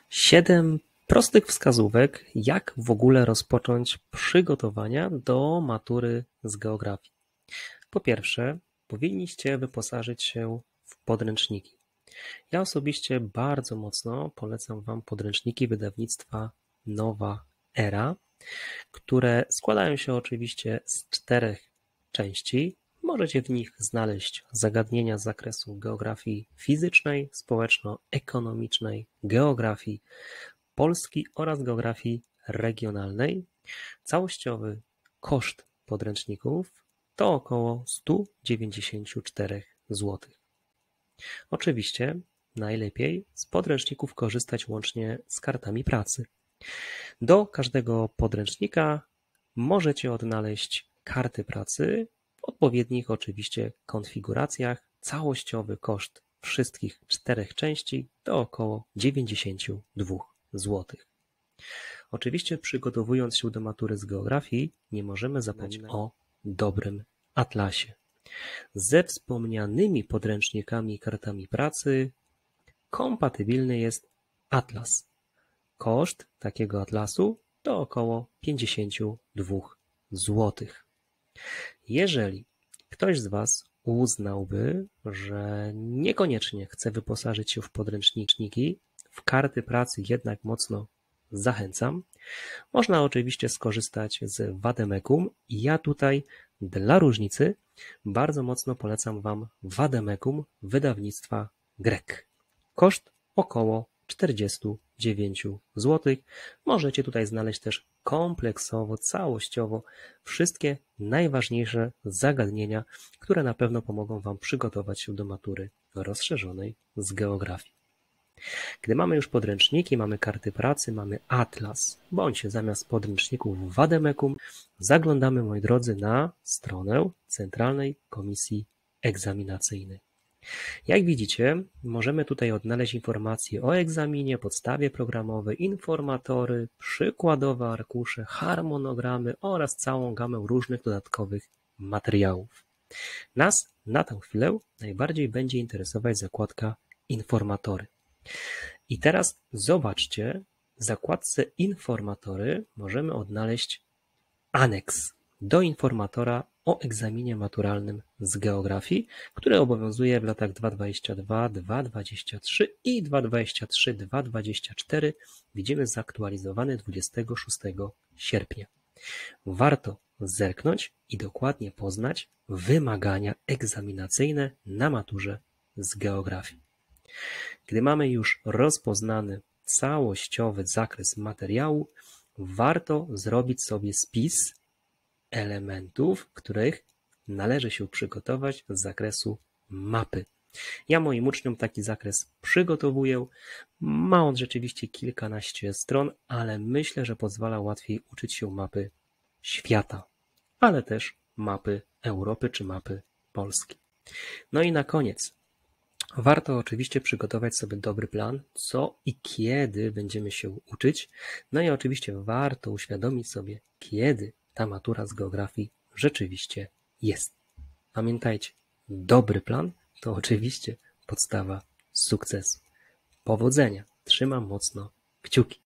7 prostych wskazówek, jak w ogóle rozpocząć przygotowania do matury z geografii. Po pierwsze, powinniście wyposażyć się w podręczniki. Ja osobiście bardzo mocno polecam Wam podręczniki wydawnictwa Nowa Era, które składają się oczywiście z 4 części. Możecie w nich znaleźć zagadnienia z zakresu geografii fizycznej, społeczno-ekonomicznej, geografii Polski oraz geografii regionalnej. Całościowy koszt podręczników to około 194 zł. Oczywiście najlepiej z podręczników korzystać łącznie z kartami pracy. Do każdego podręcznika możecie odnaleźć karty pracy w odpowiednich oczywiście konfiguracjach. Całościowy koszt wszystkich 4 części to około 92 zł. Oczywiście przygotowując się do matury z geografii nie możemy zapomnieć o dobrym atlasie. Ze wspomnianymi podręcznikami i kartami pracy kompatybilny jest atlas. Koszt takiego atlasu to około 52 zł. Jeżeli ktoś z Was uznałby, że niekoniecznie chce wyposażyć się w podręczniki, w karty pracy jednak mocno zachęcam. Można oczywiście skorzystać z Vademecum i ja tutaj dla różnicy bardzo mocno polecam Wam Vademecum wydawnictwa Grek. Koszt około 49 zł. Możecie tutaj znaleźć też kompleksowo, całościowo wszystkie najważniejsze zagadnienia, które na pewno pomogą Wam przygotować się do matury rozszerzonej z geografii. Gdy mamy już podręczniki, mamy karty pracy, mamy atlas, bądź zamiast podręczników Vademecum zaglądamy, moi drodzy, na stronę Centralnej Komisji Egzaminacyjnej. Jak widzicie, możemy tutaj odnaleźć informacje o egzaminie, podstawie programowej, informatory, przykładowe arkusze, harmonogramy oraz całą gamę różnych dodatkowych materiałów. Nas na tę chwilę najbardziej będzie interesować zakładka informatory. I teraz zobaczcie, w zakładce informatory możemy odnaleźć aneks do informatora o egzaminie maturalnym z geografii, który obowiązuje w latach 2022, 2023 i 2023, 2024. Widzimy zaktualizowany 26 sierpnia. Warto zerknąć i dokładnie poznać wymagania egzaminacyjne na maturze z geografii. Gdy mamy już rozpoznany całościowy zakres materiału, warto zrobić sobie spis elementów, których należy się przygotować z zakresu mapy. Ja moim uczniom taki zakres przygotowuję. Ma on rzeczywiście kilkanaście stron, ale myślę, że pozwala łatwiej uczyć się mapy świata, ale też mapy Europy czy mapy Polski. No i na koniec warto oczywiście przygotować sobie dobry plan, co i kiedy będziemy się uczyć. No i oczywiście warto uświadomić sobie, kiedy ta matura z geografii rzeczywiście jest. Pamiętajcie, dobry plan to oczywiście podstawa sukcesu. Powodzenia. Trzymam mocno kciuki.